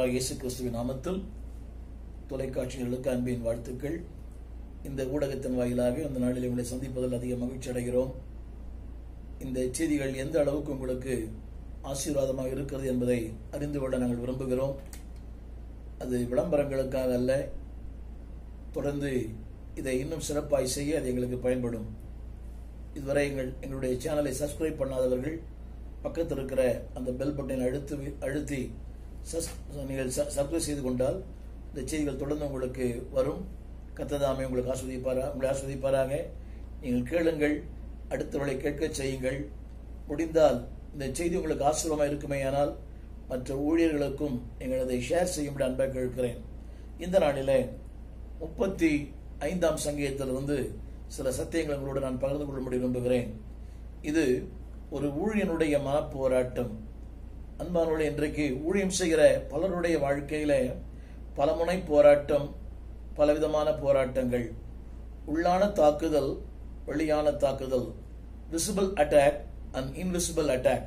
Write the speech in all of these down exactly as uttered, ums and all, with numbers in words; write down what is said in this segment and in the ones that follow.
ஆண்டவராகிய இயேசு கிறிஸ்துவின் நாமத்தில் தொலைக்காட்சிகளுக்கு அன்பின் வாழ்த்துக்கள். இந்த ஊடகத்தின் வாயிலாக அந்த நாளில் உங்களை சந்திப்பதில் அதிக மகிழ்ச்சி அடைகிறோம். இந்த செய்திகள் எந்த அளவுக்கு உங்களுக்கு ஆசீர்வாதமாக இருக்கிறது என்பதை அறிந்து கொள்ள நாங்கள் விரும்புகிறோம். அது விளம்பரங்களுக்காக அல்ல, தொடர்ந்து இதை இன்னும் சிறப்பாய் செய்ய அது எங்களுக்கு பயன்படும். இதுவரை எங்கள் எங்களுடைய சேனலை சப்ஸ்கிரைப் பண்ணாதவர்கள் பக்கத்தில் இருக்கிற அந்த பெல் பட்டனை அழுத்தி அழுத்தி நீங்கள் சப்ஸ்கிரைப் செய்து கொண்டால் இந்த செய்திகள் தொடர்ந்து உங்களுக்கு வரும். கர்த்தர் உங்களுக்கு ஆஸ்வதிப்பாரா உங்களை ஆஸ்வதிப்பாராக. நீங்கள் கேளுங்கள், அடுத்தவர்களை கேட்க செய்யுங்கள். முடிந்தால் இந்த செய்தி உங்களுக்கு ஆசீர்வாதமாக இருக்குமேயானால் மற்ற ஊழியர்களுக்கும் நீங்கள் அதை ஷேர் செய்யும்படி அன்பாக கேட்கிறேன். இந்த நாளில் முப்பத்தி ஐந்தாம் சங்கீதத்திலிருந்து சில சத்தியங்கள் உங்களோடு நான் பகிர்ந்து கொள்ளும்படி விரும்புகிறேன். இது ஒரு ஊழியனுடைய மனப்போராட்டம். அன்பானவர்களே, இன்றைக்கு ஊழியம் செய்கிற பலருடைய வாழ்க்கையில பலமுனை போராட்டம், பலவிதமான போராட்டங்கள், உள்ளான தாக்குதல், வெளியான தாக்குதல், visible attack and invisible attack.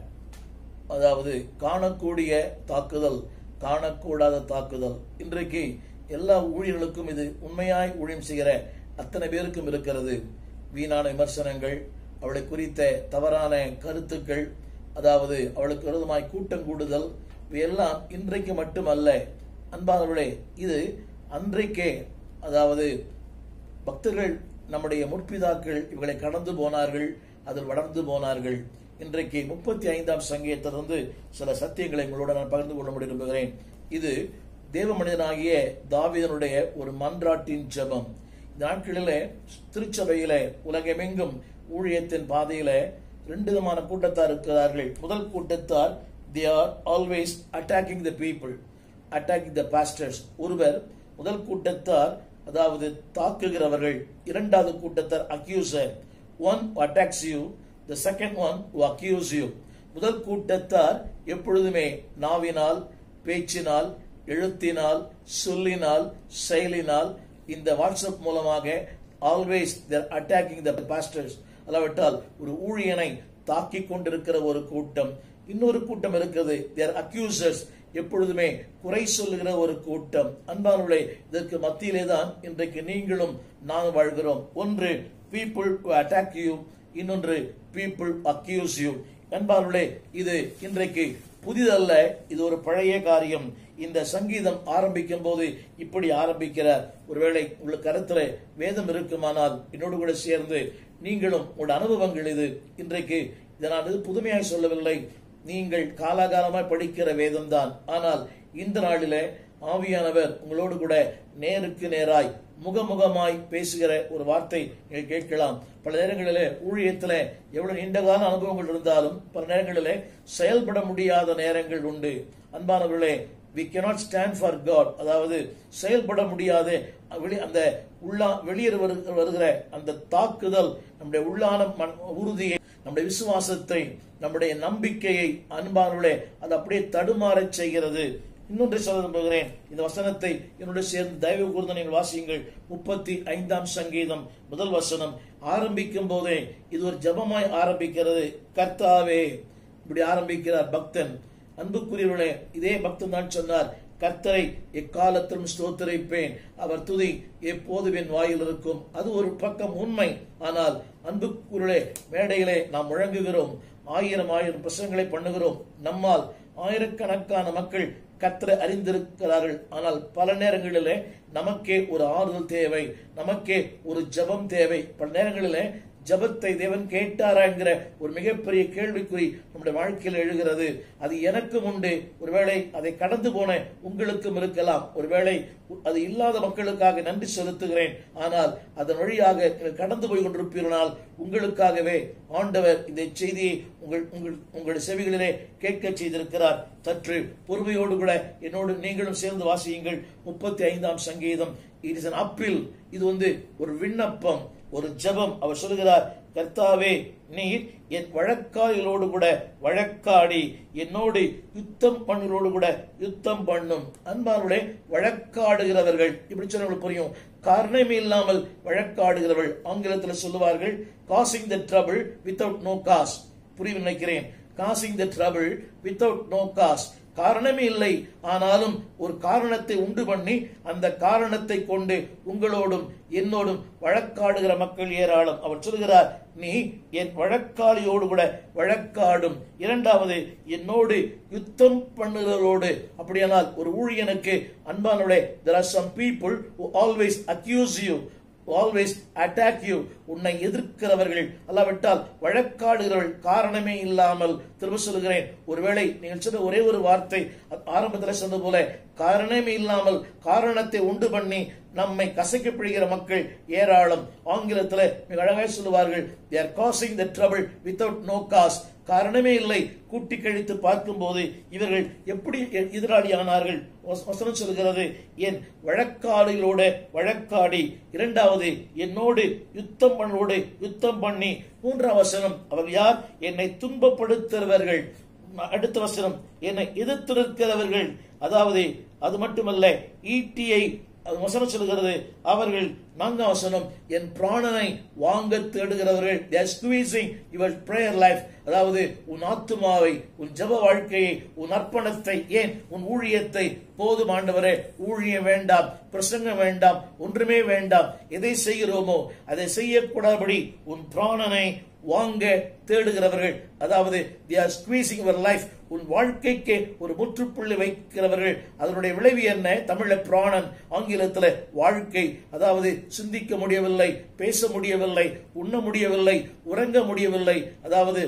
அதாவது காணக்கூடிய தாக்குதல், காணக்கூடாத தாக்குதல். இன்றைக்கு எல்லா ஊழியர்களுக்கும் இது உண்மையாய் ஊழியம் செய்கிற அத்தனை பேருக்கும் இருக்கிறது. வீணான விமர்சனங்கள், அவளை குறித்த தவறான கருத்துக்கள், அதாவது அவளுக்கு விரோதமாய் கூட்டம் கூடுதல், இவையெல்லாம் இன்றைக்கு மட்டுமல்ல அன்பானவர்களே, இது அன்றைக்கே, அதாவது பக்தர்கள், நம்முடைய முற்பிதாக்கள் இவர்களை கடந்து போனார்கள், அதில் வளர்ந்து போனார்கள். இன்றைக்கு முப்பத்தி ஐந்தாம் சங்கீதத்திலிருந்து சில சத்தியங்களை உங்களோட நான் பகிர்ந்து கொள்ள விரும்புகிறேன். இது தேவ மனிதனாகிய தாவீதனுடைய ஒரு மன்றாட்டின் ஜெபம். இந்த நாட்களிலே திருச்சபையில உலகமெங்கும் ஊழியத்தின் பாதையில ரெண்டு விதமான கூட்டத்தார் இருக்கிறார்கள். முதல் கூட்டத்தார், they are always attacking the people, attacking the pastors. ஒருவர் முதல் கூட்டத்தார், அதாவது தாக்குகிறவர்கள். இரண்டாவது கூட்டத்தார் accuser. One who attacks you, the second one who accuse you. முதல் கூட்டத்தார் எப்பொழுதுமே நாவினால், பேச்சினால், எழுத்தினால், சொல்லினால், செயலினால், இந்த வாட்ஸ்அப் மூலமாக always they are attacking the pastors. அல்லாவிட்டால் ஒரு ஊழியனை தாக்கி கொண்டிருக்கிற ஒரு கூட்டம். இன்னொரு கூட்டம் இருக்கிறது, they are accusers, எப்பொழுதுமே குறை சொல்லுகிற ஒரு கூட்டம். அன்பானவர்களே, இதற்கு மத்தியிலே தான் இன்றைக்கு நீங்களும் நாங்கள் வாழ்கிறோம். ஒன்று people who attack you, இன்னொன்று people accuse you. அன்பானவர்களே, இது இன்றைக்கு புதிதல்ல, இது ஒரு பழைய காரியம். இந்த சங்கீதம் ஆரம்பிக்கும் போது இப்படி ஆரம்பிக்கிறார். ஒருவேளை உங்களுக்கு கருத்துல வேதம் இருக்குமானால் என்னோடு கூட சேர்ந்து நீங்களும் உங்களோட அனுபவங்கள் இது. இன்றைக்கு இதை நான் புதுமையாய் சொல்லவில்லை, நீங்கள் காலாகாலமாய் படிக்கிற வேதம் தான். ஆனால் இந்த நாளிலே ஆவியானவர் உங்களோடு கூட நேருக்கு நேராய் முகமுகமாய் பேசுகிற ஒரு வார்த்தை நீங்கள் கேட்கலாம். பல நேரங்களிலே ஊழியத்துல எவ்வளவு நீண்டகால அனுபவங்கள் இருந்தாலும் பல நேரங்களிலே செயல்பட முடியாத நேரங்கள் உண்டு. அன்பானவர்களே, we cannot stand for God, அதாவது செயல்பட முடியாது. அந்த உள்ளா வெளியே வருகிற அந்த தாக்குதல் நம்முடைய உள்ளான உறுதியை, நம்முடைய விசுவாசத்தை, நம்முடைய நம்பிக்கையை, அன்பானவர்களே, அது அப்படியே தடுமாற செய்கிறது. இன்னொன்றை சொல்ல விரும்புகிறேன். இந்த வசனத்தை என்னுடைய சேர்ந்து தயவு கூர்ந்து நீங்கள் வாசியுங்கள். முப்பத்தி ஐந்தாம் சங்கீதம் முதல் வசனம் ஆரம்பிக்கும் போதே இது ஒரு ஜபமாய் ஆரம்பிக்கிறது. கர்த்தாவே, இப்படி ஆரம்பிக்கிறார் பக்தன். அன்புக்குரியவர்களே, இதே பக்தன் தான் சொன்னார், கர்த்தரை எக்காலத்திலும் ஸ்தோத்திரிப்பேன், அவர் துதி எப்போது என் வாயில் இருக்கும். அது ஒரு பக்கம் உண்மை. ஆனால் அன்புக்குரியவர்களே, மேடையிலே நாம் முழங்குகிறோம், ஆயிரம் ஆயிரம் பிரசங்களை பண்ணுகிறோம், நம்மால் ஆயிரக்கணக்கான மக்கள் கர்த்தரை அறிந்திருக்கிறார்கள். ஆனால் பல நேரங்களிலே நமக்கே ஒரு ஆறுதல் தேவை, நமக்கே ஒரு ஜபம் தேவை. பல நேரங்களிலே ஜபத்தை தேவன் கேட்டாரா என்கிற ஒரு மிகப்பெரிய கேள்விக்குறி நம்முடைய வாழ்க்கையில் எழுகிறது. அது எனக்கும் உண்டு. ஒருவேளை அதை கடந்து போன உங்களுக்கும் இருக்கலாம். ஒருவேளை அது இல்லாத மக்களுக்காக நன்றி செலுத்துகிறேன். ஆனால் அதன் வழியாக கடந்து போய் கொண்டிருப்பீர்களால் உங்களுக்காகவே ஆண்டவர் இந்த செய்தியை உங்கள் உங்கள் உங்களுடைய செவிகளிலே கேட்க செய்திருக்கிறார். சற்று பொறுமையோடு கூட என்னோடு நீங்களும் சேர்ந்து வாசியுங்கள். முப்பத்தி ஐந்தாம் சங்கீதம். It is an appeal. இது வந்து ஒரு விண்ணப்பம், ஒரு ஜெபம். அவர் சொல்கிறார், கர்த்தாவே, நீர் என் வழக்காளிகளோடு கூட வழக்காடி என்னோடு யுத்தம் பண்ணுகளோடு கூட யுத்தம் பண்ணும். அன்பானுடைய வழக்காடுகிறவர்கள், இப்படி சொன்ன புரியும். காரணமே இல்லாமல் வழக்காடுகிறவர்கள். ஆங்கிலத்தில் சொல்லுவார்கள் causing the trouble without no cause. புரியும் நினைக்கிறேன். causing the trouble without no cause. காரணமே இல்லை, ஆனாலும் ஒரு காரணத்தை உண்டு பண்ணி அந்த காரணத்தை கொண்டு உங்களோடும் என்னோடும் வழக்காடுகிற மக்கள் ஏராளம். அவர் சொல்கிறார், நீ என் வழக்காளியோடு கூட வழக்காடும். இரண்டாவது, என்னோடு யுத்தம் பண்ணுகிறவரோடு. அப்படியானால் ஒரு ஊழியனுக்கு அன்பானவர்களே, there are some people who always accuse you, always attack you. உன்னை எதிர்க்கிறவர்கள், அல்லாவிட்டால் வழக்காடுகிறவர்கள் காரணமே இல்லாமல். திரும்ப சொல்கிறேன், ஒருவேளை நீங்கள் சொன்ன ஒரே ஒரு வார்த்தை ஆரம்பத்தில் சொன்னது போல, காரணமே இல்லாமல் காரணத்தை உண்டு பண்ணி நம்மை கசைக்கப்படுகிற மக்கள் ஏராளம். ஆங்கிலத்தில் மிக அழகாக சொல்லுவார்கள், they are causing the trouble without no cause. காரணமே இல்லை. கூட்டி கழித்து பார்க்கும் போது இவர்கள் எப்படி எதிராளியானார்கள்? வசனம் சொல்கிறது, என் வழக்காளிகளோட வழக்காடி. இரண்டாவது, என்னோடு யுத்தம் பண்ணோடு யுத்தம் பண்ணி. மூன்றாம் வசனம், அவர் யார்? என்னை துன்பப்படுத்துகிறவர்கள். அடுத்த வசனம், என்னை எதிர்த்திருக்கிறவர்கள். அதாவது அது மட்டுமல்ல, ஈட்டியை வசனம் சொல்கிறது அவர்கள். நான்காம் வசனம், என் பிராணனை வாங்க தேடுகிறவர்கள். they are squeezing your prayer life. அதாவது உன் ஆத்துமாவை, உன் ஜெப வாழ்க்கையை, உன் அர்ப்பணத்தை, ஏன் உன் ஊழியத்தை. போதும் ஆண்டவரே, ஊழியம் வேண்டாம், பிரசங்கம் வேண்டாம், ஒன்றுமே வேண்டாம். எதை செய்கிறோமோ அதை செய்யக்கூடாதபடி உன் பிராணனை வாங்க தேடுகிறவர்கள். அதாவது they are squeezing your life. உன் வாழ்க்கைக்கு ஒரு முற்றுப்புள்ளி வைக்கிறவர்கள். அதனுடைய விளைவு என்ன? தமிழ்ல பிராணன், ஆங்கிலத்தில் வாழ்க்கை. அதாவது சிந்திக்க முடியவில்லை, பேச முடியவில்லை, உண்ண முடியவில்லை, உறங்க முடியவில்லை. அதாவது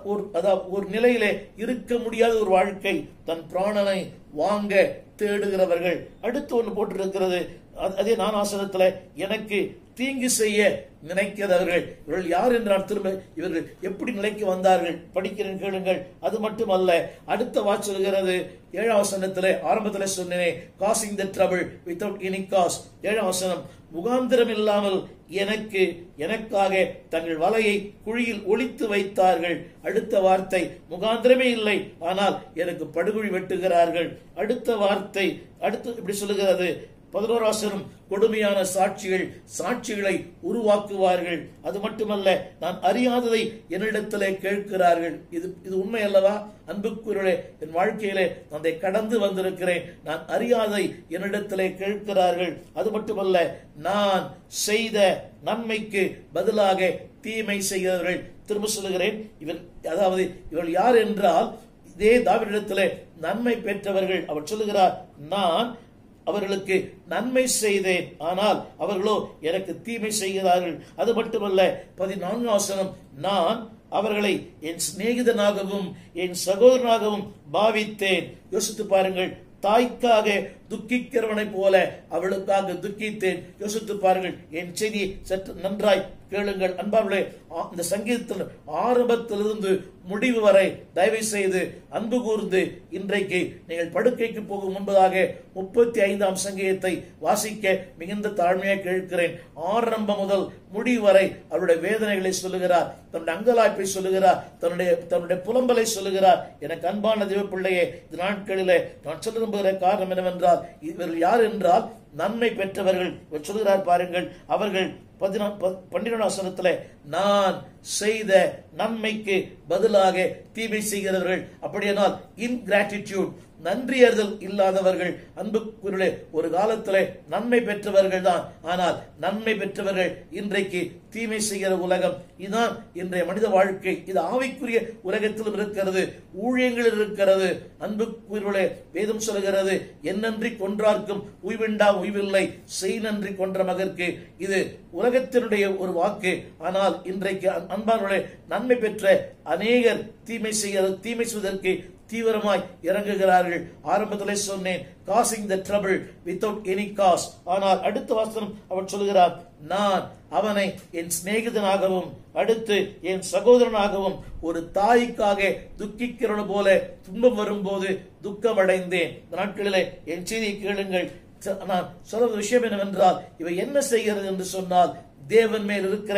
ஒரு நிலையிலே இருக்க முடியாத ஒரு வாழ்க்கை. தன் பிராணனை வாங்க தேடுகிறவர்கள். அடுத்து ஒன்று போட்டிருக்கிறது, அதே நான் ஆசனத்தில், எனக்கு தீங்கு செய்ய நினைக்கிறவர்கள். இவர்கள் யார் என்று நான் திரும்ப இவர்கள் எப்படி நிலைக்கு வந்தார்கள் படிக்கிறேன், கேளுங்கள். அது மட்டுமல்ல, அடுத்த வாசல்கிறது ஏழாம் வசனத்திலே, ஆரம்பத்திலே சொன்னேனே, causing the trouble without any cause. ஏழாம் வசனம், முகாந்திரம் இல்லாமல் எனக்கு எனக்காக தங்கள் வலையை குழியில் ஒளித்து வைத்தார்கள். அடுத்த வார்த்தை, முகாந்திரமே இல்லை, ஆனால் எனக்கு படுகுழி வெட்டுகிறார்கள். அடுத்த வார்த்தை அடுத்து இப்படி சொல்லுகிறது, பதினோராசனம், கொடுமையான சாட்சிகள் சாட்சிகளை உருவாக்குவார்கள். அது மட்டுமல்ல, நான் அறியாததை என்னிடத்திலே கேட்கிறார்கள். இது இது உண்மை அல்லவா? அன்புக்குரியவர்களே, என் வாழ்க்கையிலே நான் கடந்து வந்திருக்கிறேன். நான் அறியாததை என்னிடத்திலே கேட்கிறார்கள். அது மட்டுமல்ல, நான் செய்த நன்மைக்கு பதிலாக தீமை செய்கிறவர்கள். திரும்ப சொல்லுகிறேன், இவர் அதாவது இவர்கள் யார் என்றால், இதே தாவீதிடத்திலே நன்மை பெற்றவர்கள். அவர் சொல்லுகிறார், நான் அவர்களுக்கு நன்மை செய்தேன், ஆனால் அவர்களோ எனக்கு தீமை செய்கிறார்கள். அது மட்டுமல்ல, பதினான்காம் வசனம், நான் அவர்களை என் சிநேகிதனாகவும் என் சகோதரனாகவும் பாவித்தேன். யோசித்து பாருங்கள், தாய்க்காக துக்கிக்கிறவனை போல அவளுக்காக துக்கித்தேன். யோசித்து பாருங்கள். என் செய்தியை சற்று நன்றாய் கேளுங்கள் அன்பார்களே. இந்த சங்கீதத்தில் ஆரம்பத்திலிருந்து முடிவு வரை தயவு செய்து அன்பு கூர்ந்து இன்றைக்கு நீங்கள் படுக்கைக்கு போகும் முன்பதாக முப்பத்தி ஐந்தாம் சங்கீதத்தை வாசிக்க மிகுந்த தாழ்மையாக கேட்கிறேன். ஆரம்பம் முதல் முடிவு வரை அவருடைய வேதனைகளை சொல்லுகிறார், தன்னுடைய அங்கலாய்ப்பை சொல்லுகிறார், தன்னுடைய தன்னுடைய புலம்பலை சொல்லுகிறார். எனக்கு அன்பான தேவ பிள்ளையே, இந்த நாட்களிலே நான் சொல்ல விரும்புகிற காரணம் என்னவென்றால், இவர்கள் யார் என்றால் நன்மை பெற்றவர்கள். சொல்லுகிறார் பாருங்கள், அவர்கள் பன்னிரண்டாம் வசனத்துல, நான் செய்த நன்மைக்கு பதிலாக தீமை செய்கிறவர்கள். அப்படியானால் இன்கிராட்டிடியூட், நன்றியறிதல் இல்லாதவர்கள். அன்புக்குரியவர்களே, ஒரு காலத்தில் நன்மை பெற்றவர்கள் தான், ஆனால் நன்மை பெற்றவர்கள் இன்றைக்கு தீமை செய்கிற உலகம். இதுதான் இன்றைய மனித வாழ்க்கை. இது ஆவிக்குரிய உலகத்திலும் இருக்கிறது, ஊழியங்களில் இருக்கிறது. அன்புக்குரியவர்களே, வேதம் சொல்கிறது, என்னன்றி கொன்றார்க்கும் உய்விண்டா உய்வில்லை, செய் நன்றி கொன்ற மகற்கு. இது உலகத்தினுடைய ஒரு வாக்கு. ஆனால் இன்றைக்கு அன்பானவர்களே, நன்மை பெற்ற அநேகர் தீமை செய்ய தீமை செய்வதற்கு தீவிரமாய் இறங்குகிறார்கள். ஆரம்பத்திலே சொன்னேன், causing the trouble without any cause. ஆனால் அடுத்த வசனம் அவர் சொல்கிறார், நான் அவனை என் சிநேகிதனாகவும் அடுத்து என் சகோதரனாகவும் ஒரு தாய்க்காக துக்கிக்கிறவன் போல துன்பம் வரும்போது துக்கம் அடைந்தேன். நாட்களிலே என் செய்தியை கேளுங்கள். நான் சொல்ற விஷயம் என்னவென்றால், இவை என்ன செய்கிறது என்று சொன்னால், தேவன் மேல் இருக்கிற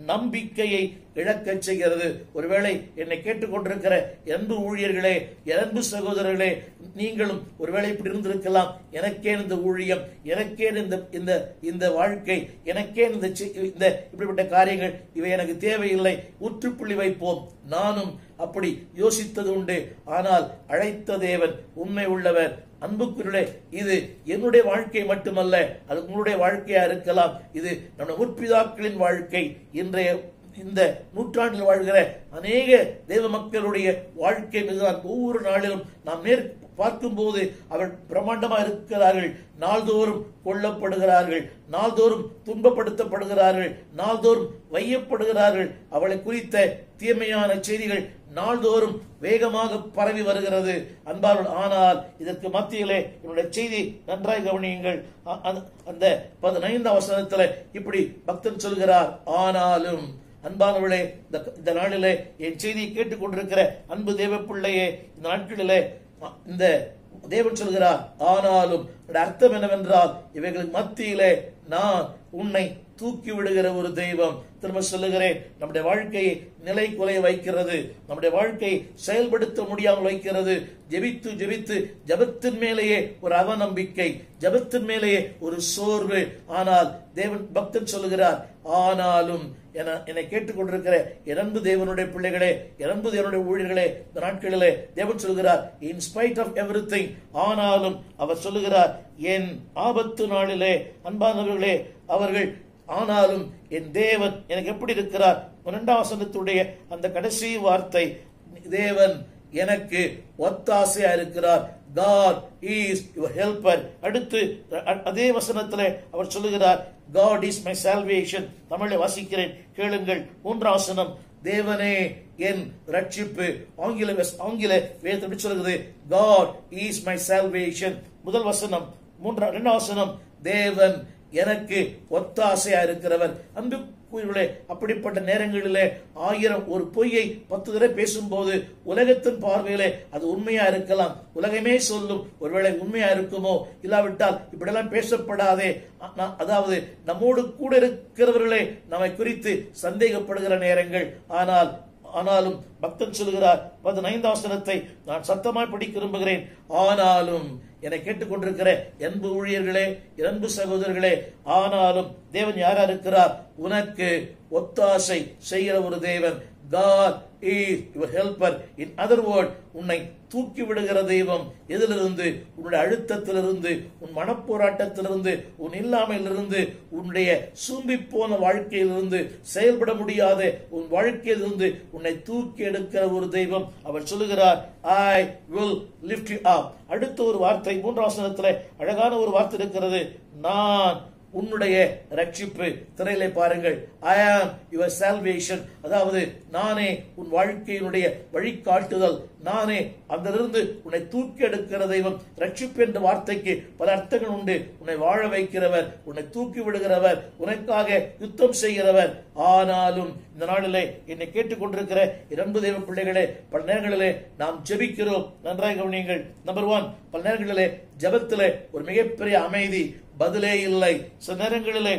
நம்பிக்கையை இழக்கச் செய்கிறது. ஒருவேளை என்னை கேட்டுக்கொண்டிருக்கிற அன்பு ஊழியர்களே, அன்பு சகோதரர்களே, நீங்களும் ஒருவேளை இப்படி இருந்திருக்கலாம். எனக்கே இந்த ஊழியம், எனக்கே இந்த இந்த இந்த வாழ்க்கை, எனக்கே இந்த இந்த இப்படிப்பட்ட காரியங்கள், இவை எனக்கு தேவையில்லை, முற்றுப்புள்ளி வைப்போம். நானும் அப்படி யோசித்தது உண்டு. ஆனால் அழைத்த தேவன் உண்மை உள்ளவர். அன்புக்குள்ளே, இது என்னுடைய வாழ்க்கை மட்டுமல்ல, அது உங்களுடைய வாழ்க்கையா இருக்கலாம். இது நம்முடைய முற்பிதாக்களின் வாழ்க்கை. இன்றைய இந்த நூற்றாண்டில் வாழ்கிற அநேக தேவ மக்களுடைய வாழ்க்கை இதுதான். ஒவ்வொரு நாளிலும் நாம் நேர் பார்க்கும் போது அவர் பிரம்மாண்டமா இருக்கிறார்கள். நாள்தோறும் கொல்லப்படுகிறார்கள், நாள்தோறும் துன்பப்படுத்தப்படுகிறார்கள், நாள்தோறும் வையப்படுகிறார்கள். அவளை குறித்த தீமையான செய்திகள் நாள்தோறும் வேகமாக பரவி வருகிறது அன்பார்கள். ஆனால் இதற்கு மத்தியிலே என்னுடைய செய்தி நன்றாய் கவனியுங்கள். அந்த பதினைந்தாம் வசனத்துல இப்படி பக்தன் சொல்கிறார், ஆனாலும் அன்பானவர்களே, இந்த நாளிலே என் செய்தியை கேட்டுக்கொண்டிருக்கிற அன்பு தேவ பிள்ளையே, இந்த நாட்களிலே இந்த தேவன் சொல்கிறார், ஆனாலும் அர்த்தம் என்னவென்றால், இவைகளுக்கு மத்தியிலே நான் உன்னை தூக்கி விடுகிற ஒரு தெய்வம். திரும்ப சொல்லுகிறேன், நம்முடைய வாழ்க்கையை நிலை குலைய வைக்கிறது, நம்முடைய வாழ்க்கையை செயல்படுத்த முடியாமல் வைக்கிறது. ஜெபித்து ஜெபித்து ஜபத்தின் மேலேயே ஒரு அவநம்பிக்கை, ஜபத்தின் மேலேயே ஒரு சோர்வு. ஆனால் தேவன் பக்தன் சொல்லுகிறார், ஆனாலும் என்னை கேட்டுக்கொண்டிருக்கிற இரண்டு தேவனுடைய பிள்ளைகளே, இரண்டு தேவனுடைய ஊழியர்களே, இந்த நாட்களிலே தேவன் சொல்கிறார், இன் ஸ்பைட் ஆஃப் எவ்ரிதிங், ஆனாலும் அவர் சொல்லுகிறார், என் ஆபத்து நாளிலே அன்பானவர்களே, அவர்கள் ஆனாலும் என் தேவன் எனக்கு எப்படி இருக்கிறார். இரண்டாம் வசனத்துடைய அந்த கடைசி வார்த்தை, தேவன் எனக்கு ஒத்தாசையா இருக்கிறார். God is your helper. அடுத்து அதே வசனத்திலே அவர் சொல்லுகிறார், God is my salvation. தமிழை வாசிக்கிறேன், கேளுங்கள். மூன்றாம் வசனம், தேவனே என் ரட்சிப்பு. ஆங்கில ஆங்கில வேதம் சொல்லுகிறது, God is my salvation. முதல் வசனம். மூன்றாம் இரண்டாம் வசனம், தேவன் எனக்கு ஒத்தாசையா இருக்கிறவர். அன்புக்குரியவர்களே, அப்படிப்பட்ட நேரங்களிலே ஆயிரம் ஒரு பொய்யை பத்து தடவை பேசும்போது உலகத்தின் பார்வையிலே அது உண்மையா இருக்கலாம். உலகமே சொல்லும், ஒருவேளை உண்மையா இருக்குமோ, இல்லாவிட்டால் இப்படியெல்லாம் பேசப்படாதே. அதாவது நம்மோடு கூட இருக்கிறவர்களே நம்மை குறித்து சந்தேகப்படுகிற நேரங்கள். ஆனால் ஆனாலும் பக்தன் சொல்லுகிறார், பதினைந்தாம் வசனத்தை நான் சத்தமாய் படிக்க விரும்புகிறேன். ஆனாலும் என்னை கேட்டுக்கொண்டிருக்கிற அன்பு ஊழியர்களே, அன்பு சகோதரர்களே, ஆனாலும் தேவன் யாரா இருக்கிறார்? உனக்கு ஒத்தாசை செய்கிற ஒரு தேவன். God is your helper. In other word, உன்னை தூக்கி விடுகிற தெய்வம். எதிலிருந்து? உன்னுடைய அழுத்தத்திலிருந்து, உன் மனப்போராட்டத்திலிருந்து, உன் இல்லாமையிலிருந்து, உன்னுடைய சூம்பி போன வாழ்க்கையிலிருந்து, செயல்பட முடியாத உன் வாழ்க்கையிலிருந்து உன்னை தூக்கி எடுக்கிற ஒரு தெய்வம். அவர் சொல்லுகிறார், I will lift you up. அடுத்த ஒரு வார்த்தை மூன்றாம் வசனத்திலே அழகான ஒரு வார்த்தை இருக்கிறது, நான் உன்னுடைய ரட்சிப்பு. திரையிலே பாருங்கள், I am your salvation. அதாவது நானே உன் வாழ்க்கையினுடைய வழிகாட்டுதல், நானே அதிலிருந்து உன்னை தூக்கி எடுக்கிற தெய்வம். ரட்சிப்பு என்ற வார்த்தைக்கு பல அர்த்தங்கள் உண்டு. உன்னை வாழ வைக்கிறவர், உன்னை தூக்கி விடுகிறவர், உனக்காக யுத்தம் செய்கிறவர். ஆனாலும் இந்த நாளிலே என்னை கேட்டுக்கொண்டிருக்கிற இரண்டு தெய்வ பிள்ளைகளே, பல நேரங்களிலே நாம் ஜெபிக்கிறோம். நன்றாக கவனியுங்கள். நம்பர் ஒன், பல நேரங்களிலே ஜெபத்திலே ஒரு மிகப்பெரிய அமைதி, பதிலே இல்லை. சில நேரங்களிலே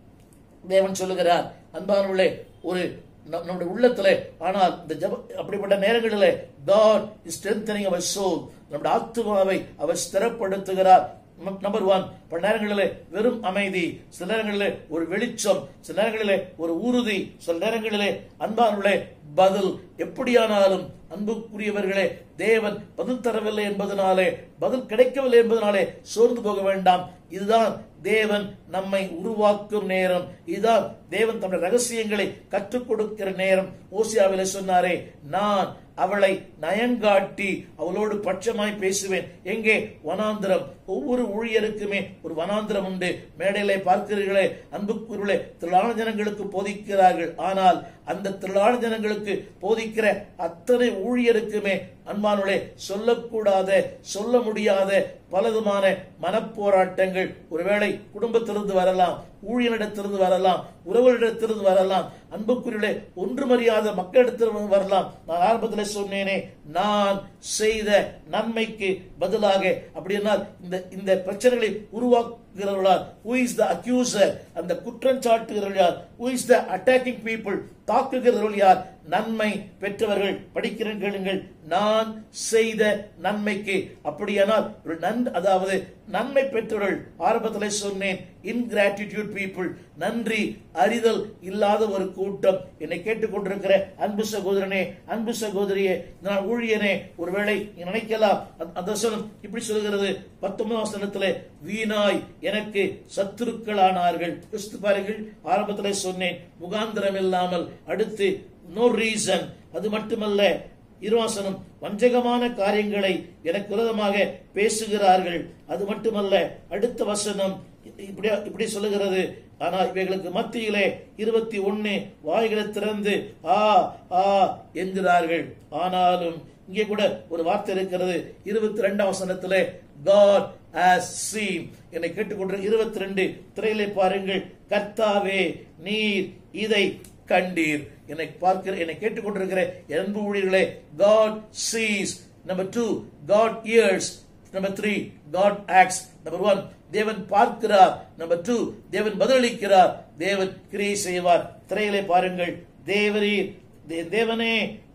தேவன் சொல்லுகிறார், அன்பானவர்களே, ஒரு நம்முடைய உள்ளத்திலே, ஆனால் இந்த ஜப அப்படிப்பட்ட நேரங்களிலே God is strengthening our soul. நம்முடைய ஆத்துமாவை அவர் ஸ்திரப்படுத்துகிறார். நம்பர் ஒன், பல நேரங்களிலே வெறும் அமைதி, சில நேரங்களிலே ஒரு வெளிச்சம், சில நேரங்களிலே ஒரு உறுதி, சில நேரங்களிலே அன்பானவர்களே பதில். எப்படியானாலும் அன்புக்குரியவர்களே, தேவன் பதில் தரவில்லை என்பதனாலே, பதில் கிடைக்கவில்லை என்பதனாலே சோர்ந்து போக வேண்டாம். இதுதான் தேவன் நம்மை உருவாக்கும் நேரம். இதுதான் தேவன் தம்முடைய ரகசியங்களை கற்றுக் கொடுக்கிற நேரம். ஓசியாவிலே சொன்னாரே, நான் அவளை நயங்காட்டி அவளோடு பட்சமாய் பேசுவேன். எங்கே? வனாந்திரம். ஒவ்வொரு ஊழியருக்குமே ஒரு வனாந்திரம் உண்டு. மேடையிலே பார்க்கிறீர்களே அன்புக்குரியவர்களே, திரளான ஜனங்களுக்கு போதிக்கிறார்கள். ஆனால் அந்த திரளான ஜனங்களுக்கு போதிக்கிற அத்தனை ஊழியருக்குமே அன்பானவர்களே, சொல்லக்கூடாத, சொல்ல முடியாத பலதுமான மனப்போராட்டங்கள் ஒருவேளை குடும்பத்திலிருந்து வரலாம், ஊழியரிடத்திலிருந்து வரலாம், உறவுகளிடத்திலிருந்து வரலாம், அன்புக்குரிய ஒன்றுமறியாத மக்களிடத்திலிருந்து வரலாம். நான் ஆரம்பத்தில் சொன்னேனே, நான் செய்த நன்மைக்கு பதிலாக, அப்படின்னால் இந்த இந்த பிரச்சனைகளை உருவாக்குகிறவர்களால், who is the accuser, அந்த குற்றம் சாட்டுகிறவர்கள் யார், who is the attacking people, தாக்குகிறவர்கள் யார், நன்மை பெற்றவர்கள். படிக்கிறேன் கேளுங்கள், நான் செய்த நன்மைக்கு. அப்படியானால் அதாவது நன்மை பெற்றவர்கள், ஆரம்பத்தில் சொன்னேன், இன்கிராட்டிடியூட் பீப்புள், நன்றி அறிதல் இல்லாத ஒரு கூட்டம். என்னை கேட்டுக்கொண்டிருக்கிற அன்பு சகோதரனே, அன்பு சகோதரியே, நான் ஊழியனே, ஒருவேளை நினைக்கலாம் அந்த வசனம் இப்படி சொல்கிறது, பத்தொன்பதாம் வசனத்திலே, வீணாய் எனக்கு சத்துருக்களானார்கள். கிறிஸ்து பாருங்கள், ஆரம்பத்தில் சொன்னேன், முகாந்திரம் இல்லாமல், அடுத்து நோ ரீசன். அது மட்டுமல்ல, இருவாசனம், வஞ்சகமான காரியங்களை எனக்கு விரோதமாக பேசுகிறார்கள். அது மட்டுமல்ல, அடுத்த வசனம் இப்படி இப்படி சொல்லுகிறது, ஆனால் இவைகளுக்கு மத்தியிலே இருபத்தி ஒன்னு வாய்களை திறந்து ஆ ஆ என்கிறார்கள். ஆனாலும் இங்கே கூட ஒரு வார்த்தை இருக்கிறது, இருபத்தி ரெண்டாம் வசனத்திலே, God has seen. என்னை கேட்டுக்கொண்டு இருபத்தி ரெண்டு திரையிலே பாருங்கள், கர்த்தாவே நீர் இதை கண்டீர். என்னை பார்க்கிற என்னை கேட்டுக்கொண்டிருக்கிற அன்பு ஊழியர்களே, God sees. Number two, God hears. Number three, God acts. Number one, தேவன் பார்க்கிறார். நம்பர் டூ, தேவன் பதிலளிக்கிறார். தேவன் கிரியை செய்வார். திரையிலே பாருங்கள், தேவரீர் தேவனே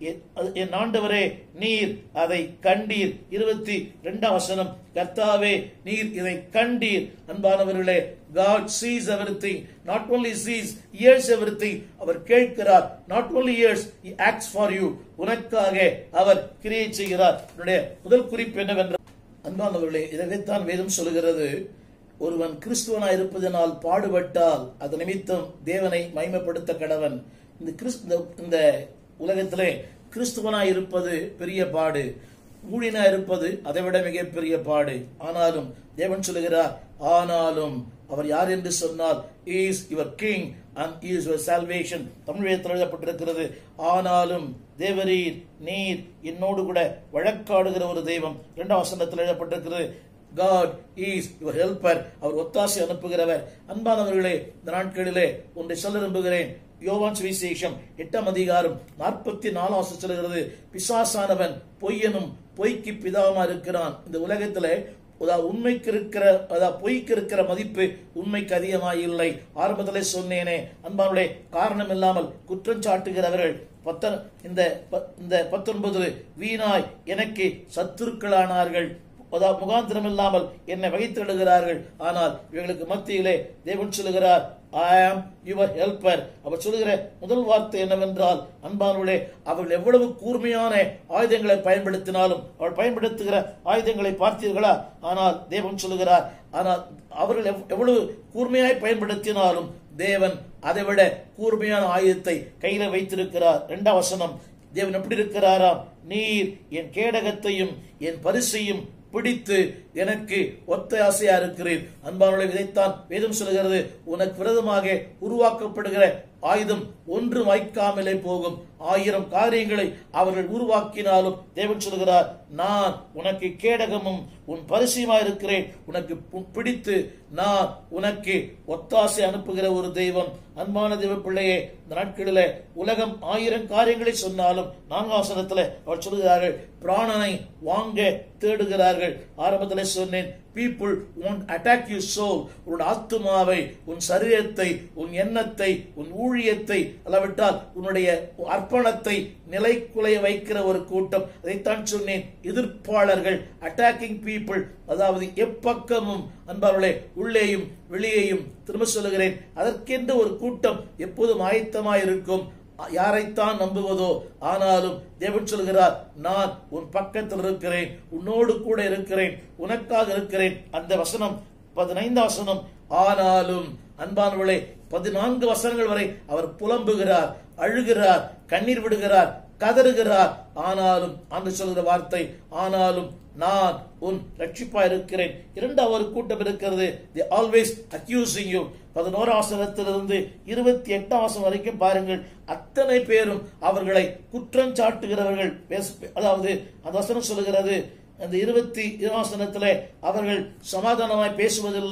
என் ஆண்டவரே நீர் அதை கண்டீர். இருபத்தி இரண்டாம் வசனம், கர்த்தாவே நீர் இதை கண்டீர். அன்பானவர்களே, God sees everything, not only sees, hears everything. அவர் கேட்கிறார், not only hears, he acts for you. உனக்காக அவர் கிரியை செய்கிறார். என்னுடைய முதல் குறிப்பு என்னவென்றால், அன்பானவர்களே, இதைத்தான் வேதம் சொல்கிறது, ஒருவன் கிறிஸ்துவனாய் இருப்பதனால் பாடுபட்டால் அது நிமித்தம் தேவனை மகிமைப்படுத்த கடவன். இந்த கிறிஸ்து இந்த உலகத்திலே கிறிஸ்துவனாய் இருப்பது பெரிய பாடு, ஊழியனாய் இருப்பது அதை விட மிகப்பெரிய பாடு. ஆனாலும் தேவன் சொல்லுகிறார், ஆனாலும் அவர் யார் என்று சொன்னால், is your king and is your salvation. Tamil வேதத்தில் எழுதப்பட்டிருக்கிறது, ஆனாலும் தேவரீர் நீர் என்னோடு கூட வழக்காடுகிற ஒரு தெய்வம். இரண்டாம் வசனத்தில் எழுதப்பட்டிருக்கிறது, God is your helper. அவர் ஒத்தாசை அனுப்புகிறவர். அன்பானவர்களே, இந்த நாட்களிலே ஒன்றை சொல்ல விரும்புகிறேன். யோவான் சுவிசேஷம் எட்டாம் அதிகாரம் நாற்பத்தி நாலாம் வசனம் சொல்கிறது, பிசாசானவன் பொய்யனும் பொய்க்கு பிதாவுமா இருக்கிறான். இந்த உலகத்திலே உண்மைக்கு இருக்கிற அதாவது பொய்க்கு இருக்கிற மதிப்பு உண்மைக்கு அதிகமாக இல்லை. ஆரம்பத்திலே சொன்னேனே, அன்பானுடைய காரணம் இல்லாமல் குற்றம் சாட்டுகிறவர்கள் இந்த இந்த பத்தொன்பது, வீணாய் எனக்கு சத்துருக்களானார்கள், முகாந்திரம் இல்லாமல் என்னை வகித்திடுகிறார்கள். ஆனால் இவர்களுக்கு மத்தியிலே தேவன் சொல்லுகிறார், I am your helper. அவர் சொல்லுகிற முதல் வார்த்தை என்னவென்றால், அன்பானவர்களே, அவர்கள் எவ்வளவு கூர்மையான ஆயுதங்களை பயன்படுத்தினாலும், அவள் பயன்படுத்துகிற ஆயுதங்களை பார்த்தீர்களா? ஆனால் தேவன் சொல்லுகிறார், ஆனால் அவர்கள் எவ்வளவு கூர்மையாய் பயன்படுத்தினாலும் தேவன் அதை விட கூர்மையான ஆயுதத்தை கையில வைத்திருக்கிறார். இரண்டாம் வசனம், தேவன் எப்படி இருக்கிறாராம், நீர் என் கேடகத்தையும் என் பரிசையும் பிடித்து எனக்கு ஒத்தாசையா இருக்கிறேன். அன்பானவர்களே, இதைத்தான் வேதம் சொல்கிறது, உனக்கு விரோதமாக உருவாக்கப்படுகிற ஆயுதம் ஒன்று வாய்க்காமலே போகும். ஆயிரம் காரியங்களை அவர்கள் உருவாக்கினாலும் தேவன் சொல்கிறார், நான் உனக்கு கேடகமும் உன் பரிசுமா இருக்கிறேன், உனக்கு பிடித்து நான் உனக்கு ஒத்தாசை அனுப்புகிற ஒரு தெய்வம். அன்பான தெய்வ பிள்ளையே, இந்த நாட்களிலே உலகம் ஆயிரம் காரியங்களை சொன்னாலும் நான்காம் வசனத்தில் அவர் சொல்கிறார்கள், பிராணனை வாங்க தேடுகிறார்கள். ஆரம்பத்தில் சொன்னேன், people won't attack your soul, உன் ஆத்துமாவை, உன் சரீரத்தை, உன் எண்ணத்தை, உன் ஊழியத்தை, அல்லவிட்டால் உன்னுடைய அர்ப்பணத்தை நிலைக்குலைய வைக்கிற ஒரு கூட்டம். அதைத்தான் சொன்னேன், எதிர்ப்பாளர்கள், அட்டாக்கிங் பீப்புள். அதாவது எப்பக்கமும், அன்பார்களே, உள்ளேயும் வெளியேயும், திரும்ப சொல்லுகிறேன், அதற்கென்று ஒரு கூட்டம் எப்போதும் ஆயத்தமாயிருக்கும். யாரைத்தான் நம்புவதோ? ஆனாலும் தேவன் சொல்கிறார், நான் உன் பக்கத்தில் இருக்கிறேன், உன்னோடு கூட இருக்கிறேன், உனக்காக இருக்கிறேன். அந்த வசனம் பதினைந்தாம் வசனம். ஆனாலும் அன்பானவர்களே, பதினான்கு வசனங்கள் வரை அவர் புலம்புகிறார், அழுகிறார், கண்ணீர் விடுகிறார், கதறுகிறார். ஆனாலும் அங்கு சொல்கிற வார்த்தை, ஆனாலும் நான் உன் ரட்சிப்பா இருக்கிறேன். இரண்டாவது கூட்டம் இருக்கிறது, they always accusing you. பதினோராம் வசனத்திலிருந்து இருபத்தி எட்டாம் வசனம் வரைக்கும் பாருங்கள், அத்தனை பேரும் அவர்களை குற்றம் சாட்டுகிறவர்கள். அதாவது அந்த வசனம் சொல்லுகிறது, அந்த இருபத்தி இருபதாம் வசனத்திலே அவர்கள் சமாதானமாய் பேசுவதில்லை,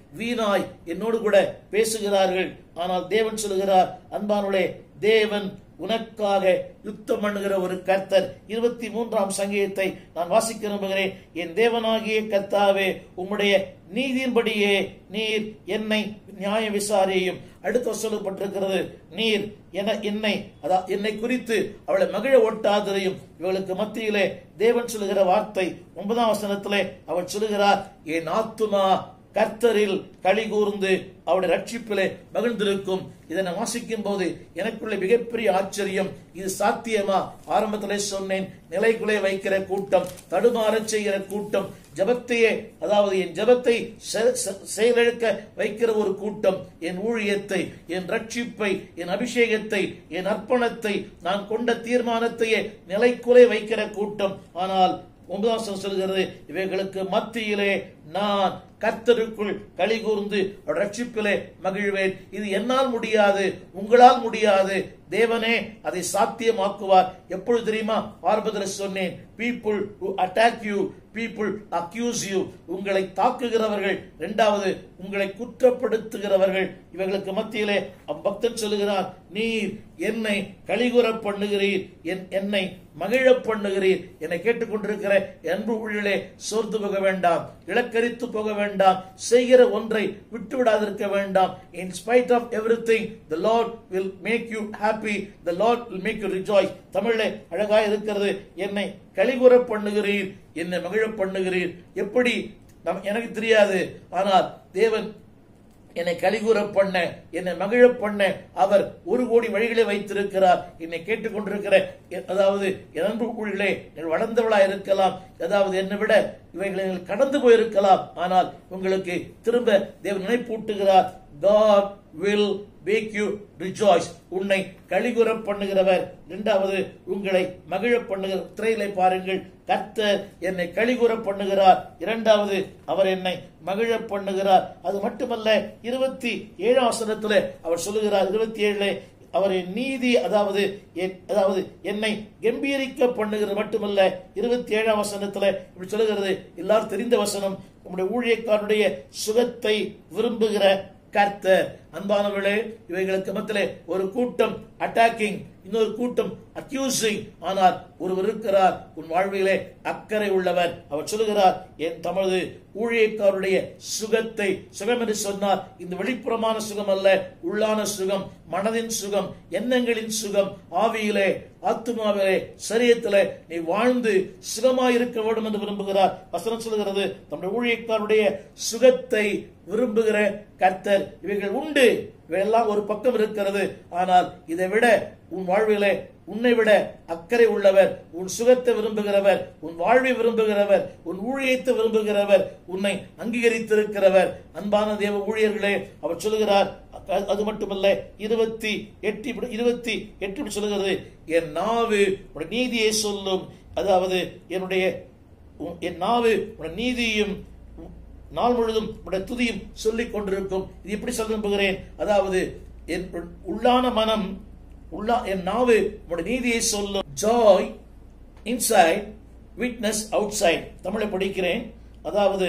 வீணாய் என்னோடு கூட பேசுகிறார்கள். ஆனால் தேவன் சொல்லுகிறார், அன்பானுளே, தேவன் உனக்காக யுத்தம் பண்ணுகிற ஒரு கர்த்தர். இருபத்தி மூன்றாம் சங்கீதத்தை நான் வாசிக்க விரும்புகிறேன். என் தேவனாகிய கர்த்தாவே, உம்முடைய நீதியின்படியே நீர் என்னை நியாய விசாரியும். அடுத்த சொல்லப்பட்டிருக்கிறது, நீர் என என்னை அதான் என்னை குறித்து அவளை மகிழ ஒட்டாதிரையும். இவளுக்கு மத்தியிலே தேவன் சொல்லுகிற வார்த்தை ஒன்பதாம் வசனத்திலே அவர் சொல்லுகிறார், என் ஆத்துமா கர்த்தரில் களி கூர்ந்து அவருடைய ரட்சிப்பிலே மகிழ்ந்திருக்கும். இதை நான் வாசிக்கும் போது எனக்குள்ள மிகப்பெரிய ஆச்சரியம். இது சாத்தியமா? ஆரம்பத்திலே சொன்னேன், நிலைக்குள்ளே வைக்கிற கூட்டம், தடுமாற செய்கிற கூட்டம், ஜபத்தையே அதாவது என் ஜபத்தை செயலிழக்க வைக்கிற ஒரு கூட்டம், என் ஊழியத்தை, என் ரட்சிப்பை, என் அபிஷேகத்தை, என் அர்ப்பணத்தை, நான் கொண்ட தீர்மானத்தையே நிலைக்குள்ளே வைக்கிற கூட்டம். ஆனால் ஒன்பதாம் சொல்கிறது, இவைகளுக்கு மத்தியிலே நான் கர்த்தருக்குள் களி கூர்ந்து ரட்சிப்பிலே மகிழ்வேன். இது என்னால் முடியாது, உங்களால் முடியாது. தேவனே அதை சாத்தியமாக்குவார். எப்பொழுது தெரியுமா? ஆரம்பத்தில் சொன்னேன், people who attack you, people accuse you. உங்களை தாக்குகிறவர்கள், இரண்டாவது உங்களை குற்றப்படுத்துகிறவர்கள். இவர்களுக்கு மத்தியிலே பக்தன் சொல்லுகிறார், நீர் என்னை களிகூர பண்ணுகிறீர், என்னை மகிழ பண்ணுகிறீர். என்னை கேட்டுக்கொண்டிருக்கிற அன்பு உள்ளே சோர்ந்து போக வேண்டாம், இலக்கரித்து போக வேண்டாம், செய்கிற ஒன்றை விட்டுவிடாதிருக்க வேண்டாம். In spite of everything, the Lord will make you happy, the Lord will make you rejoice. தமிழிலே அழகாய் இருக்கிறது, என்னை களிகூர பண்ணுகிறீர், என்னை மகிழ பண்ணுகிறீர். எப்படி எனக்கு தெரியாது, ஆனால் தேவன் என்னை கலிகூற பண்ண, என்னை மகிழ பண்ண அவர் ஒரு கோடி வழிகளை வைத்திருக்கிறார். என்னை கேட்டுக்கொண்டிருக்கிற அதாவது அன்பு உள்ளே வளர்ந்தவளா இருக்கலாம், அதாவது என்னை விட இவைகளை கடந்து போயிருக்கலாம். ஆனால் உங்களுக்கு திரும்ப தேவன் நினைப்பூட்டுகிறார், God will make you rejoice. உன்னை களிகூற பண்ணுகிறவர். இரண்டாவது உங்களை மகிழ பண்ணுகிற. திரையிலை பாருங்கள், கர்த்தர் என்னை களிகூற பண்ணுகிறார். இரண்டாவது அவர் என்னை மகிழ பண்ணுகிறார். அது மட்டுமல்ல, இருபத்தி ஏழாம் வசனத்தில் அவர் சொல்லுகிறார், இருபத்தி ஏழுல அவரின் நீதி அதாவது அதாவது என்னை கம்பீரிக்க பண்ணுகிறது மட்டுமல்ல, இருபத்தி ஏழாம் வசனத்துல இப்படி சொல்லுகிறது, எல்லாரும் தெரிந்த வசனம், நம்முடைய ஊழியக்காரனுடைய சுகத்தை விரும்புகிற கர்த்தர். அன்பானவர்களே, இவைகளுக்கு மத்தியிலே ஒரு கூட்டம் அட்டாக்கிங், இன்னொரு கூட்டம் அக்யூசிங். ஆனால் ஒருவர் இருக்கிறார், உன் வாழ்விலே அக்கறை உள்ளவர். அவர் சொல்லுகிறார், என் தமது ஊழியக்காருடைய சுகத்தை, சுகம் என்று சொன்னார் இந்த வெளிப்புறமான சுகம் அல்ல, உள்ளான சுகம், மனதின் சுகம், எண்ணங்களின் சுகம், ஆவியிலே, ஆத்துமாவிலே, சரீரத்திலே நீ வாழ்ந்து சுகமாயிருக்க வேண்டும் என்று விரும்புகிறார். வசனம் சொல்லுகிறது, நம்முடைய ஊழியக்காருடைய சுகத்தை விரும்புகிற கர்த்தர். இவைகள் உண்டு, இவையெல்லாம் ஒரு பக்கம் இருக்கிறது. ஆனால் இதை விட உன் வாழ்விலே உன்னை விட அக்கறை உள்ளவர், உன் சுகத்தை விரும்புகிறவர், உன் வாழ்வை விரும்புகிறவர், உன் ஊழியத்தை விரும்புகிறவர், உன்னை அங்கீகரித்திருக்கிறவர். அன்பான தேவ ஊழியர்களே, அவர் சொல்லுகிறார், அது மட்டுமல்ல, இருபத்தி எட்டு இருபத்தி எட்டு சொல்லுகிறது, என் நாவு நீதியை சொல்லும். அதாவது என்னுடைய என் நாவு நீதியும் நாள் முழுதும் உடைய துதியும் சொல்லிக் கொண்டிருக்கும். இது எப்படி சொல்ல விரும்புகிறேன்? அதாவது என் உள்ளான மனம், உள்ளா என் நாவு உடைய நீதியை சொல்லும். Joy inside, witness outside. தமிழை படிக்கிறேன். அதாவது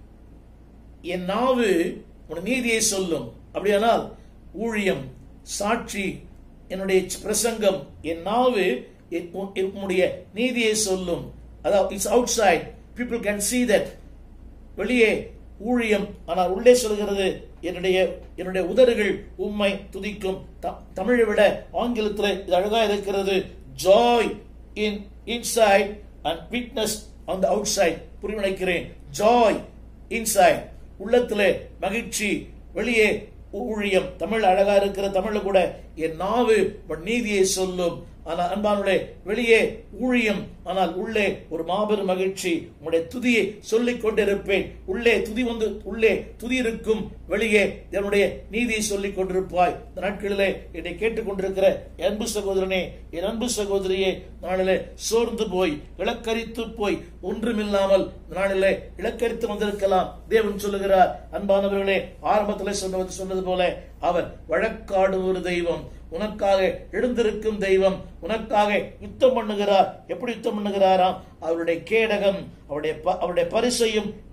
என் நாவு உடைய நீதியை சொல்லும். அப்படியானால் ஊழியம், சாட்சி, என்னுடைய பிரசங்கம், என் நாவு உன்னுடைய நீதியை சொல்லும். அதாவது it's outside, people can see that. வெளியே ஊழியம், ஆனால் உள்ளே சொல்கிறது, என்னுடைய என்னுடைய உதடுகள் உம்மை துதிக்கும். தமிழை விட ஆங்கிலத்தில் இது அழகா இருக்கிறது, joy in inside and witness on the outside. புரிய நினைக்கிறேன். ஜாய் இன்சைட், உள்ளத்திலே மகிழ்ச்சி, வெளியே ஊழியம். தமிழ் அழகா இருக்கிற தமிழ்ல கூட என் நாவு நீதியை சொல்லும். ஆனால் அன்பானுடைய வெளியே ஊழியம், ஆனால் உள்ளே ஒரு மாபெரும் மகிழ்ச்சி. உங்களுடைய துதியை சொல்லிக் கொண்டிருப்பேன். உள்ளே துதி வந்து உள்ளே துதி இருக்கும், வெளியே என்னுடைய நீதியை சொல்லிக் கொண்டிருப்பாய். இந்த நாட்களிலே என்னை கேட்டுக்கொண்டிருக்கிற அன்பு சகோதரனே, என் அன்பு சகோதரியே, நாளிலே சோர்ந்து போய் இலக்கரித்து போய் ஒன்றுமில்லாமல் நாளிலே இலக்கரித்து வந்திருக்கலாம். தேவன் சொல்லுகிறார், அன்பானவர்களே, ஆரம்பத்தில் சொன்னது சொன்னது போல அவர் வழக்காடும் ஒரு தெய்வம், உனக்காக எழுந்திருக்கும் தெய்வம், உனக்காக யுத்தம் பண்ணுகிறார். எப்படி யுத்தம் பண்ணுகிறாராம்? அவருடைய கேடகம், அவருடைய அவருடைய பரிசையும்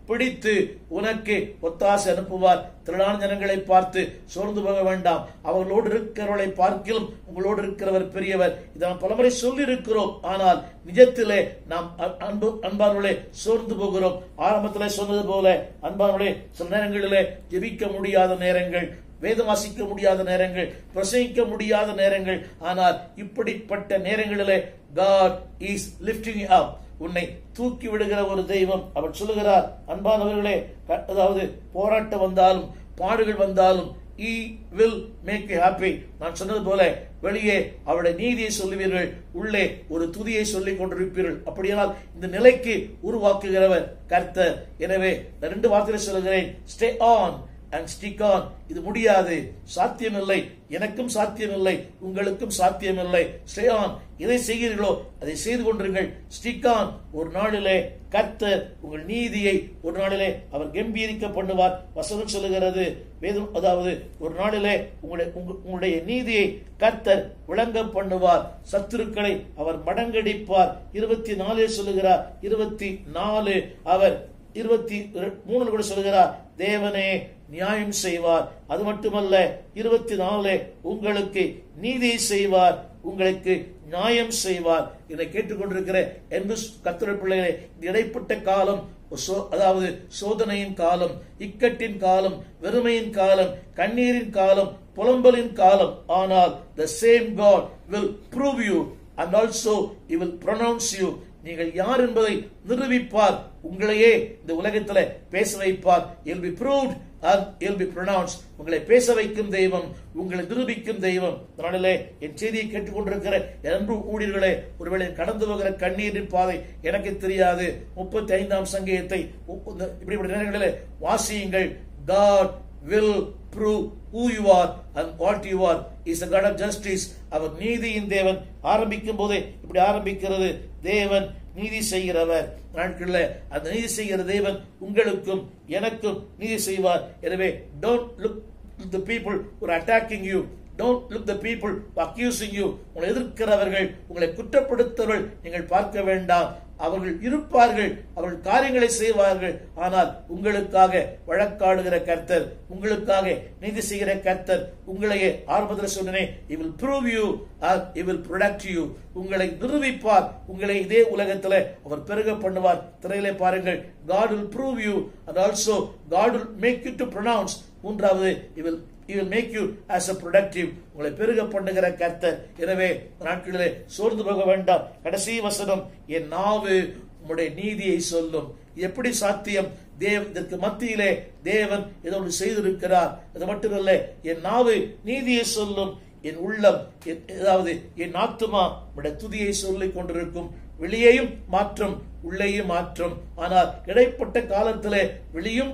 பிடித்து உனக்கு ஒத்தாசை அனுப்புவார். திரளான ஜனங்களை பார்த்து சோர்ந்து போக வேண்டாம், அவர்களோடு இருக்கிறவர்களை பார்க்கிலும் உங்களோடு இருக்கிறவர் பெரியவர். இதை நாம் பலமுறை சொல்லி இருக்கிறோம். ஆனால் நிஜத்திலே நாம் அன்பு அன்பானவர்களே சோர்ந்து போகிறோம். ஆரம்பத்திலே சொன்னது போல அன்பானவர்களே, சில நேரங்களிலே ஜெபிக்க முடியாத நேரங்கள், வேதம் வாசிக்க முடியாத நேரங்கள், பிரசங்கிக்க முடியாத நேரங்கள். ஆனால் இப்படிப்பட்ட நேரங்களிலே God is lifting you up. உன்னை தூக்கி விடுகிற ஒரு தெய்வம். அவர் சொல்லுகிறார், அன்பானவர்களே, அதாவது போராட்டம் வந்தாலும் பாடுகள் வந்தாலும் He will make you happy. நான் சொன்னது போல வெளியே அவருடைய நீதியை சொல்லுவீர்கள், உள்ளே ஒரு துதியை சொல்லிக் கொண்டிருப்பீர்கள். அப்படியானால் இந்த நிலைக்கு உருவாக்குகிறவர் கர்த்தர். எனவே ரெண்டு வார்த்தைகளை சொல்லுகிறேன், stay on and stick on. இது முடியாது, சாத்தியமில்லை, எனக்கும் சாத்தியமில்லை, உங்களுக்கும் சாத்தியமில்லை. Stay on. எதை செய்கிறீர்களோ அதை செய்து கொண்டிருங்கள். Stick on. ஒரு நாளிலே கர்த்தர் உங்கள் நீதியை ஒரு நாளிலே அவர் கம்பீரிக்க பண்ணுவார். வசனம் சொல்லுகிறது, வேதம் அதாவது ஒரு நாளிலே உங்களுடைய உங்களுடைய நீதியை கர்த்தர் விளங்க பண்ணுவார். சத்துருக்களை அவர் மடங்கடிப்பார். இருபத்தி நாலு சொல்லுகிறார், இருபத்தி நாலு அவர் இருபத்தி மூணு கூட சொல்லுகிறார், தேவனே நியாயம் செய்வார். அது மட்டுமல்ல, இருபத்தி நாலு உங்களுக்கு நீதி செய்வார், உங்களுக்கு நியாயம் செய்வார். இதை கேட்டுக்கொண்டிருக்கிற என்று கர்த்தருடைய பிள்ளைகளே, இந்த இடைப்பட்ட காலம், அதாவது சோதனையின் காலம், இக்கட்டின் காலம், வெறுமையின் காலம், கண்ணீரின் காலம், புலம்பலின் காலம். ஆனால் the same God will prove you and also he will pronounce you. நீங்கள் யார் என்பதை நிரூபிப்பார். உங்களையே இந்த உலகத்தில் பேச வைப்பார். You'll be proved and you'll be pronounced. உங்களை பேச வைக்கும் தெய்வம், உங்களை நிரூபிக்கும் தெய்வம். அதனாலே என் செய்தியை கேட்டுக்கொண்டிருக்கிற அன்பு ஊழியர்களே, ஒருவேளை கடந்து போகிற கண்ணீரின் பாதை எனக்கு தெரியாது. முப்பத்தி ஐந்தாம் சங்கீதத்தை இப்படிப்பட்ட நேரங்களிலே வாசியுங்கள். God will prove who you are and what you are. He is a God of justice. அவர் நீதியின் தேவன். ஆரம்பிக்கும் போதே இப்படி ஆரம்பிக்கிறது, தேவன் நீதி செய்கிறவர். நாட்களில் அந்த நீதி செய்கிற தேவன் உங்களுக்கும் எனக்கும் நீதி செய்வார். எனவே don't look at the people who are attacking you. Don't look the people who are accusing you. உங்களை எதிர்க்கிறவர்கள், உங்களை குற்றப்படுத்தவர்கள் நீங்கள் பார்க்க வேண்டாம். அவர்கள் இருப்பார்கள், அவர்கள் காரியங்களை செய்வார்கள். ஆனால் உங்களுக்காக வழக்காடுகிற கர்த்தர், உங்களுக்காக நீதி செய்கிற கர்த்தர். உங்களையே ஆரம்பத்தில் சொன்னேன், he will prove you and he will protect you. உங்களை நிரூபிப்பார். உங்களை இதே உலகத்தில் அவர் பெருக பண்ணுவார். திரையிலே பாருங்கள், God will prove you and also God will make you to pronounce. மூன்றாவது, he will He will make you as a productive. உங்களை பெருக பண்ணுகிற கர்த்தர். எனவே நாட்களிலே சோர்ந்து போக வேண்டாம். கடைசி வசனம், என் நாவு உம்முடைய நீதியை சொல்லும். எப்படி சாத்தியம்? தேவனுக்கு மத்தியிலே தேவன் ஏதோ ஒன்று செய்திருக்கிறார். அது மட்டுமல்ல, என் நாவு நீதியை சொல்லும், என் உள்ளம் ஏதாவது என் ஆத்துமா உம்முடைய துதியை சொல்லிக் கொண்டிருக்கும். வெளியேயும் மாற்றம், உள்ளேயும் மாற்றம். ஆனால் இடைப்பட்ட காலத்திலே வெளியும்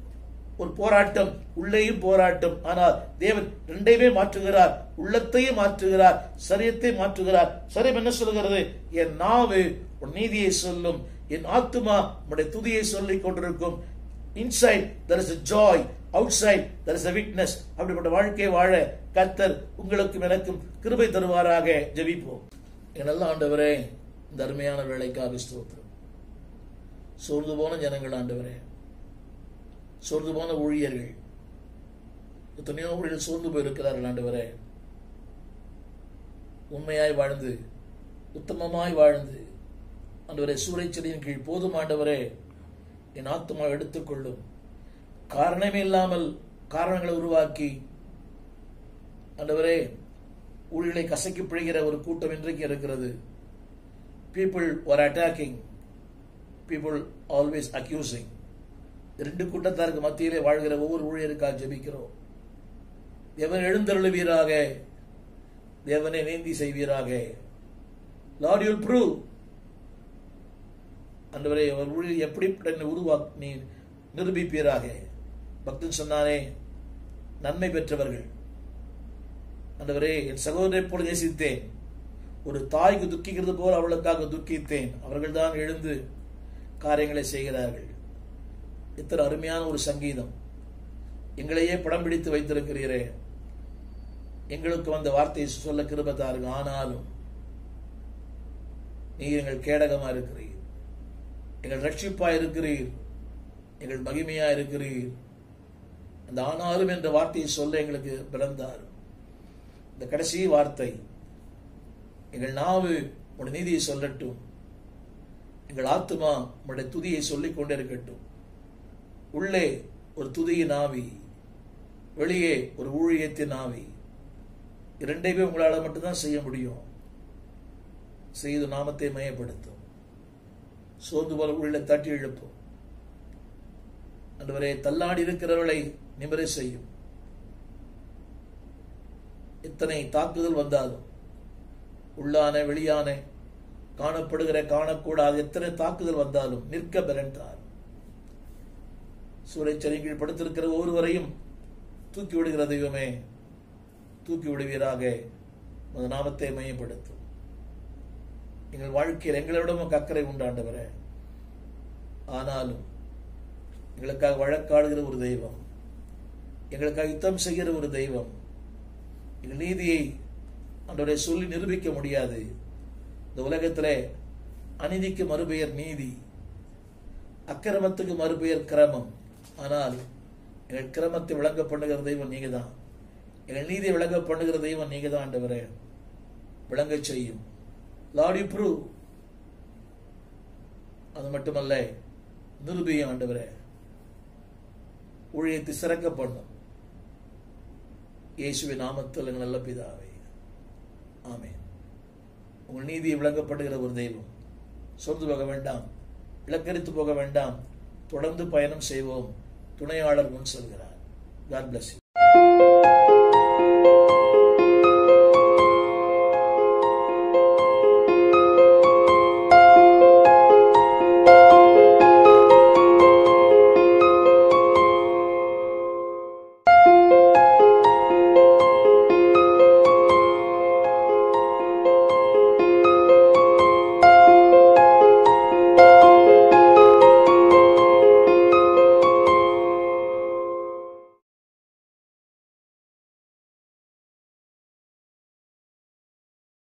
ஒரு போராட்டம், உள்ளேயும் போராட்டம். ஆனால் தேவன் ரெண்டையுமே மாற்றுகிறார், உள்ளத்தையும் மாற்றுகிறார், சரீரத்தை மாற்றுகிறார். சரீரம் என்ன சொல்லுகிறது? என் நாவு உன் நீதியை சொல்லும், என் ஆத்துமா உன்னுடைய துதியை சொல்லிக் கொண்டிருக்கும். Inside there is a joy, outside there is a witness. அப்படிப்பட்ட வாழ்க்கை வாழ கர்த்தர் உங்களுக்கும் எனக்கும் கிருபை தருவாராக. ஜெபிப்போம். என் நல்ல ஆண்டவரே, இந்த அருமையான வேலைக்காக ஸ்தோத்திரம். சோர்ந்து போன ஜனங்கள் ஆண்டவரே, சோர்ந்து போன ஊழியர்கள், எத்தனையோ ஊழியர்கள் சோர்ந்து போயிருக்கிறார்கள் ஆண்டவரே. உண்மையாய் வாழ்ந்து, உத்தமமாய் வாழ்ந்து ஆண்டவரே, சூறை செடியின் கீழ் போதும் ஆண்டவரே, என் ஆத்துமா எடுத்துக்கொள்ளும். காரணமே இல்லாமல் காரணங்களை உருவாக்கி ஆண்டவரே ஊழியர்களை கசக்கி பிழைக்கிற ஒரு கூட்டம் இன்றைக்கு இருக்கிறது. People were attacking, people always accusing. ரெண்டு கூட்டத்தாருக்கு மத்தியிலே வாழ்கிற ஒவ்வொரு ஊழியருக்காக ஜெபிக்கிறோம். தேவன் எழுந்தருளுவீராக, தேவனை நீதி செய்வீராக. Lord, you will prove. ஆண்டவரே, அவர் ஊழியர் எப்படிப்பட்ட உருவாக்கி நீ நிரூபிப்பீராக. பக்தன் சொன்னானே, நன்மை பெற்றவர்கள் ஆண்டவரே, என் சகோதரரை போல நேசித்தேன், ஒரு தாய்க்கு துக்கிக்கிறது போல அவளுக்காக துக்கித்தேன். அவர்கள் தான் எழுந்து காரியங்களை செய்கிறார்கள். இத்தனை அருமையான ஒரு சங்கீதம். எங்களையே படம் பிடித்து வைத்திருக்கிறீரே, எங்களுக்கு வந்த வார்த்தையை சொல்ல கிருபை தாருங்க. ஆனாலும் நீ எங்கள் கேடகமா இருக்கிறீர், எங்கள் ரட்சிப்பா இருக்கிறீர், எங்கள் மகிமையா இருக்கிறீர். அந்த ஆனாலும் என்ற வார்த்தையை சொல்ல எங்களுக்கு பிறந்தார். இந்த கடைசி வார்த்தை, எங்கள் நாவு உடைய நீதியை சொல்லட்டும், எங்கள் ஆத்துமா உடைய துதியை சொல்லிக் கொண்டே இருக்கட்டும். உள்ளே ஒரு துதியின் ஆவி, வெளியே ஒரு ஊழியத்தின் ஆவி. இரண்டையுமே உங்களால் மட்டும்தான் செய்ய முடியும். செய்து நாமத்தை மையப்படுத்தும். சோர்ந்து போல உள்ள தட்டி எழுப்பும். அன்றுவரே, தள்ளாடி இருக்கிறவர்களை நிமிர செய்யும். எத்தனை தாக்குதல் வந்தாலும், உள்ளான வெளியான காணப்படுகிற காணக்கூடாது எத்தனை தாக்குதல் வந்தாலும் நிற்க பலன்தார். சூறைச்சலின் கீழ் படுத்திருக்கிற ஒருவரையும் தூக்கி விடுகிற தெய்வமே, தூக்கி விடுவீராக. அந்த நாமத்தை மையப்படுத்தும். எங்கள் வாழ்க்கையில் எங்களிடம் அக்கறை உண்டாண்டவரே. ஆனாலும் எங்களுக்காக வழக்காடுகிற ஒரு தெய்வம், எங்களுக்காக யுத்தம் செய்கிற ஒரு தெய்வம். எங்கள் நீதியை ஆண்டவரே சொல்லி நிரூபிக்க முடியாது. இந்த உலகத்திலே அநீதிக்கு மறுபெயர் நீதி, அக்கிரமத்துக்கு மறுபெயர் கிரமம். ஆனால் எங்கள் கிரமத்தை விளங்க பண்ணுகிற தெய்வம் நீங்க தான். எங்கள் நீதியை விளங்க பண்ணுகிற தெய்வம் நீங்க தான் ஆண்டவரே. விளங்க செய்யும். Lord you prove. அது மட்டுமல்ல, நிரூபியும் ஆண்டவரே. ஊழியத்தை சிறக்க பண்ணும். இயேசுவின் நாமத்தில் எங்கள் நல்ல பிதாவே, ஆமென். உங்கள் நீதியை விளங்கப்படுகிற ஒரு தெய்வம். சொந்து போக வேண்டாம், இலக்கரித்து போக வேண்டாம். தொடர்ந்து பயணம் செய்வோம். துணையாளர் முன் செல்கிறார். God bless you.